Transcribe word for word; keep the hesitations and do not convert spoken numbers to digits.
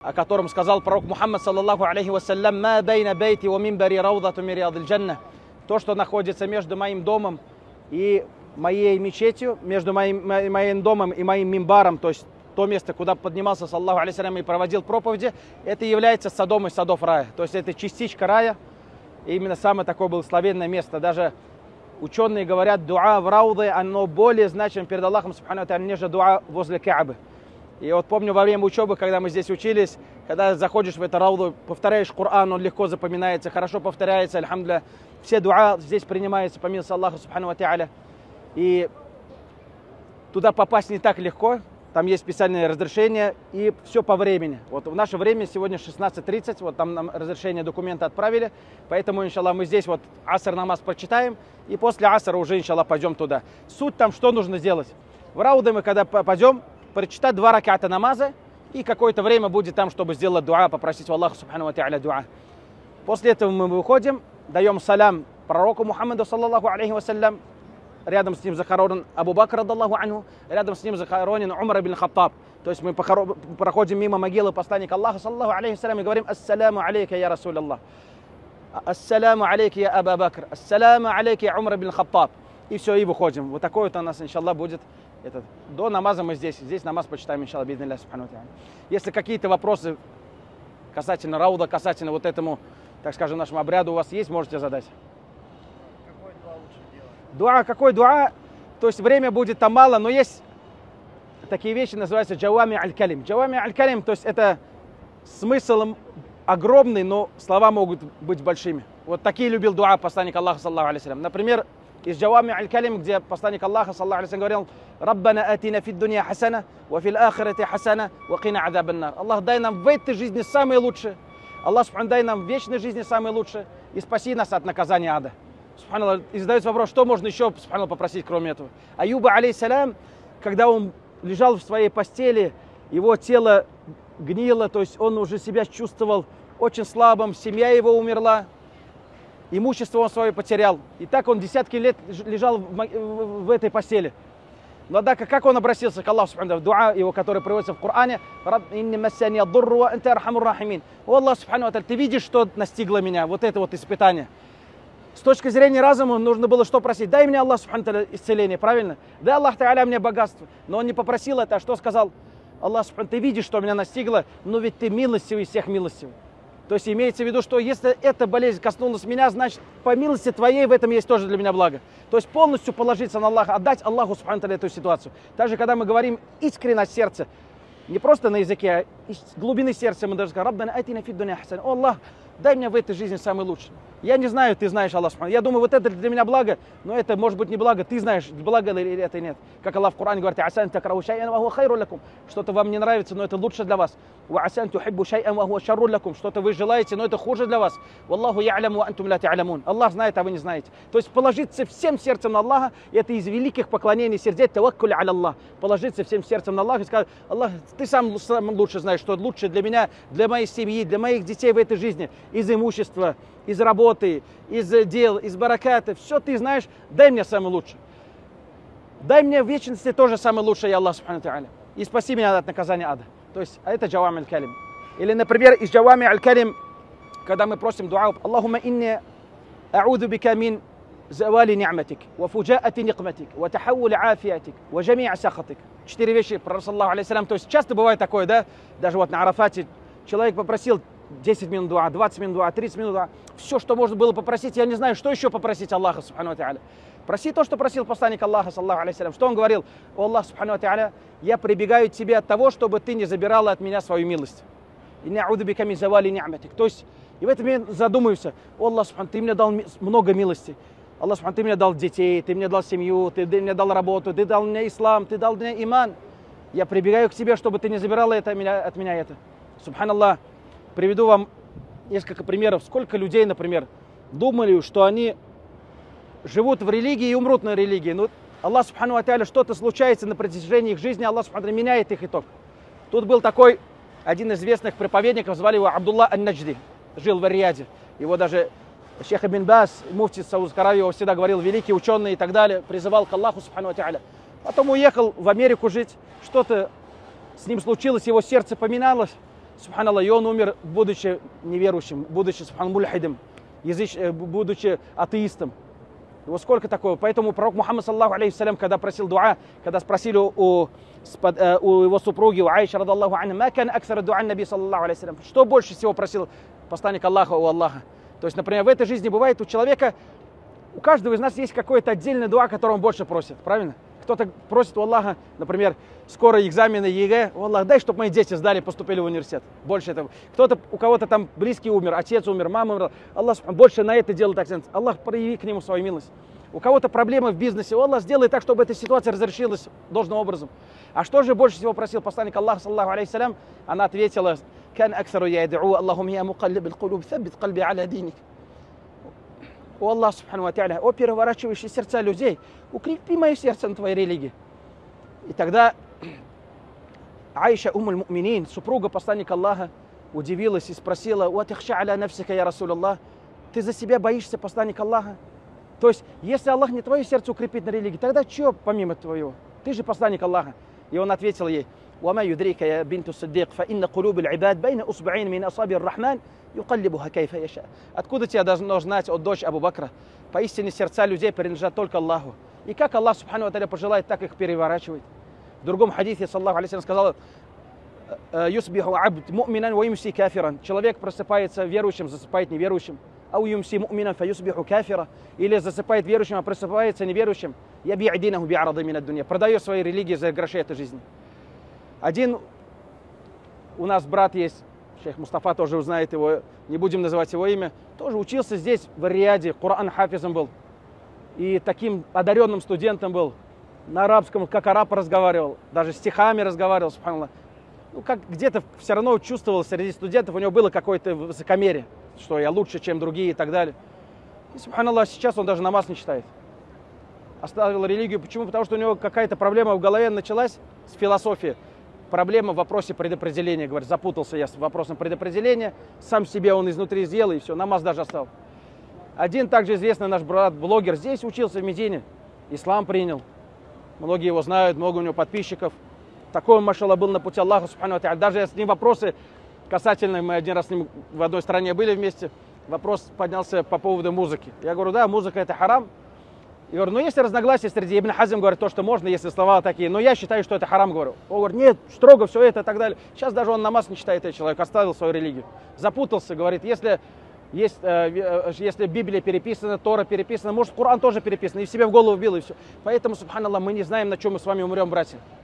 о котором сказал пророк Мухаммад, саллаллаху алейхи вассалям: «Ма байна бейти ва мимбари раудату мин риядиль джанна». То, что находится между моим домом и моей мечетью, между моим, моим домом и моим мимбаром, то есть то место, куда поднимался, саллаллаху алейхи вассалям, и проводил проповеди, это является садом из садов рая. То есть это частичка рая, и именно самое такое благословенное место. Даже ученые говорят, дуа в рауды, оно более значимо перед Аллахом, субхану ва тааля, нежели дуа возле Каабы. И вот помню во время учебы, когда мы здесь учились, когда заходишь в эту рауду, повторяешь Коран, он легко запоминается, хорошо повторяется, альхамдулилля. Все дуа здесь принимаются по милости Аллаха, субхану ва тааля. И туда попасть не так легко, там есть специальное разрешение, и все по времени. Вот в наше время сегодня шестнадцать тридцать, вот там нам разрешение, документы отправили, поэтому, иншаллах, мы здесь вот аср намаз прочитаем, и после асра уже, иншаллах, пойдем туда. Суть там, что нужно сделать. В рауды мы, когда пойдем, прочитать два раката намаза, и какое-то время будет там, чтобы сделать дуа, попросить у Аллаха, субхану ва тааля, дуа. После этого мы выходим, даем салям пророку Мухаммаду, саллаллаху алейхи вассалям. Рядом с ним захоронен Абу Бакр, радаллаху анху, рядом с ним захоронен Умар ибн Хаттаб. То есть мы проходим мимо могилы посланника Аллаха, саллаллаху алейхи вассалям, и говорим: ассаляму алейка, я Расуль Аллах. Ассаляму алейка, я Абу Бакр. Ассаляму алейка, я Умар ибн Хаттаб. И все, и выходим. Вот такое вот у нас, иншаллах, будет. Этот. До намаза мы здесь. Здесь намаз почитаем, иншаллах, биднилляхи субхану ва тааля. Если какие-то вопросы касательно рауда, касательно вот этому, так скажем, нашему обряду у вас есть, можете задать. Дуа, какой дуа? То есть время будет там мало, но есть такие вещи, называются джавами аль-калим. Джавами аль-калим, то есть это смысл огромный, но слова могут быть большими. Вот такие любил дуа посланник Аллаха, саллаллаху алейхи вассалям. Например, из джавами аль-калим, где посланник Аллаха, саллаллаху алейхи вассалям, говорил: «Раббана атина фид дунья хасана, ва фил ахирати хасана, ва кина азабан нар». Аллах, дай нам в этой жизни самое лучшее. Аллах, субхану, дай нам в вечной жизни самое лучшее и спаси нас от наказания ада. Субханаллах, и задается вопрос, что можно еще, субханаллах, попросить, кроме этого. Аюба, алейхиссалям, когда он лежал в своей постели, его тело гнило, то есть он уже себя чувствовал очень слабым, семья его умерла, имущество он свое потерял. И так он десятки лет лежал в, в, в этой постели. Но однако, как он обратился к Аллаху, субханаллах, в дуа его, который приводится в Коране: «Раб, инни массани аддурру ва анта архамур рахимин». О Аллах, субханаллах, ты видишь, что настигло меня, вот это вот испытание. С точки зрения разума нужно было что просить? Дай мне, Аллах, субхану тааля, исцеление, правильно? Дай, Аллах тааля, мне богатство. Но он не попросил это, а что сказал? Аллах, субхану, ты видишь, что меня настигло, но ведь ты милостивый из всех милостивый. То есть имеется в виду, что если эта болезнь коснулась меня, значит, по милости твоей в этом есть тоже для меня благо. То есть полностью положиться на Аллаха, отдать Аллаху, субхану тааля, эту ситуацию. Также, когда мы говорим искренне от сердца, не просто на языке, а из глубины сердца мы даже скажем: «Раббана атина фид дунья хасана». О Аллах, дай мне в этой жизни самый лучший. Я не знаю, ты знаешь, Аллах. Я думаю, вот это для меня благо, но это может быть не благо. Ты знаешь, благо или это нет. Как Аллах в Коране говорит: «Асан такрау шай'ан ва хуа хайру лакум». Что-то вам не нравится, но это лучше для вас. «Ва асан тухиббу шай'ан ва хуа шарру лакум». Что-то вы желаете, но это хуже для вас. «Валлаху я'ляму ва антум ла та'лямун». Аллах знает, а вы не знаете. То есть положиться всем сердцем на Аллаха, это из великих поклонений сердец, таваккуль аля Аллах. Положиться всем сердцем на Аллаха и сказать: Аллах, ты сам, сам лучше знаешь, что лучше для меня, для моей семьи, для моих детей в этой жизни, из имущества, из работы, из дел, из бараката. Все ты знаешь, дай мне самое лучшее. Дай мне в вечности тоже самое лучшее, я Аллах, субхану тааля. И спаси меня от наказания ада. То есть, а это джавами аль-калим. Или, например, из джавами аль-калим, когда мы просим дуа: Аллахумма инни а'уду бика мин завали ни'матик, ва фуджаати никматик, ва тахавули афиатик, ва джами'а сахатик. Четыре вещи про Расулаллаху алейхиссалям. То есть, часто бывает такое, да, даже вот на Арафате человек попросил десять минут дуа, двадцать минут дуа, тридцать минут дуа. Все, что можно было попросить, я не знаю, что еще попросить Аллаха, субхану ва тааля. Проси то, что просил посланник Аллаха, саллаллаху алейхи вассалям. Что он говорил? О Аллах, субхану ва тааля, я прибегаю к тебе от того, чтобы ты не забирала от меня свою милость. Инни а'уду бика мин завали ни'матик. То есть, и в этом я задумываюсь: о Аллах, субхану, ты мне дал много милости. Аллах, субхану, ты мне дал детей, ты мне дал семью, ты мне дал работу, ты дал мне ислам, ты дал мне иман. Я прибегаю к тебе, чтобы ты не забирала это от меня, от меня это. Субханаллах. Приведу вам несколько примеров. Сколько людей, например, думали, что они живут в религии и умрут на религии. Но Аллах, субхану ва тааля, что-то случается на протяжении их жизни, Аллах, субхану ва тааля, меняет их итог. Тут был такой один из известных проповедников, звали его Абдулла ан-Наджди, жил в Ар-Рияде. Его даже Шейх Ибн Баз, муфти Саудовской Аравии, его всегда говорил: великий ученый и так далее, призывал к Аллаху, субхану ва тааля. Потом уехал в Америку жить, что-то с ним случилось, его сердце поминалось. Субханаллах, и он умер, будучи неверующим, будучи, субхан, мульхидом, языч, будучи атеистом. Вот сколько такого. Поэтому пророк Мухаммад, саллаху алейхиссалям, когда просил дуа, когда спросили у, у его супруги, у Аиши, радаллаху анха, ма кан аксара дуа наби, саллаху алейхиссалям, что больше всего просил посланник Аллаха у Аллаха. То есть, например, в этой жизни бывает у человека, у каждого из нас есть какой-то отдельный дуа, который он больше просит, правильно? Кто-то просит у Аллаха, например, скоро экзамены ЕГЭ, о Аллах, дай, чтобы мои дети сдали, поступили в университет. Больше этого. Кто-то, у кого-то там близкий умер, отец умер, мама умерла. Аллах больше на это делает акцент. Аллах, прояви к нему свою милость. У кого-то проблемы в бизнесе, о Аллах, сделай так, чтобы эта ситуация разрешилась должным образом. А что же больше всего просил посланник Аллаха, саллаху алейхиссалям? Она ответила, кан аксару яд'у, Аллахум я мукаллиб аль-кулуб, тhabбит кальби аля диник. О Аллах, субхану ва тааля, о переворачивающий сердца людей, укрепи мое сердце на твоей религии. И тогда Аиша умуль муминин, супруга посланника Аллаха, удивилась и спросила, «Ва тахша аля нафсика, я Расул Аллах, ты за себя боишься, посланник Аллаха? То есть, если Аллах не твое сердце укрепит на религии, тогда что помимо твоего? Ты же посланник Аллаха». И он ответил ей, «Ва ма юдрика, я бинту саддик, фа инна кулуб аль-ибад байна усбаин мин асаби ар-рахман, юкаллибуха кайфа яша». Откуда тебе должно знать, о дочь Абу Бакра? Поистине сердца людей принадлежат только Аллаху. И как Аллах, субхану ва тааля, пожелает, так их переворачивает. В другом хадисе, саллаху алейхи сказал, «Юсбиху абд му'минан ва юмси кафиран». Человек просыпается верующим, засыпает неверующим. «Ау юмси му'минан фа юсбиху кафира». Или засыпает верующим, а просыпается неверующим. «Яби адинаху би арады мин ад-дунья». Продает свои религии за гроши этой жизни. Один у нас брат есть, шейх Мустафа тоже узнает его, не будем называть его имя, тоже учился здесь, в Риаде, Кур'ан хафизом был. И таким одаренным студентом был. На арабском, как араб, разговаривал, даже стихами разговаривал, субханаллах. Ну, как где-то все равно чувствовал среди студентов, у него было какое-то высокомерие, что я лучше, чем другие и так далее. И, субханаллах, сейчас он даже намаз не читает. Оставил религию. Почему? Потому что у него какая-то проблема в голове началась с философией. Проблема в вопросе предопределения, говорит, запутался я с вопросом предопределения, сам себе он изнутри сделал, и все, намаз даже оставил. Один также известный наш брат-блогер здесь учился в Медине, ислам принял. Многие его знают, много у него подписчиков. Такой, машаллах, был на пути Аллаха, субхану ва тааля. Даже с ним вопросы касательно, мы один раз с ним в одной стране были вместе, вопрос поднялся по поводу музыки. Я говорю, да, музыка это харам. Я говорю, ну есть разногласия среди Ибн Хазм, говорит, то, что можно, если слова такие, но я считаю, что это харам, говорю. Он говорит, нет, строго все это и так далее. Сейчас даже он намаз не читает, этот человек, оставил свою религию. Запутался, говорит, если... Есть, э, если Библия переписана, Тора переписана, может, Коран тоже переписан, и в себе в голову вбил, и все. Поэтому, субханаллах, мы не знаем, на чем мы с вами умрем, братья.